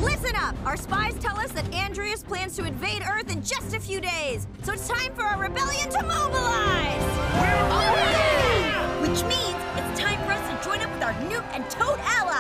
Listen up! Our spies tell us that Andreas plans to invade Earth in just a few days. So it's time for our rebellion to mobilize! We're ready! Which means it's time for us to join up with our Newt and Toad allies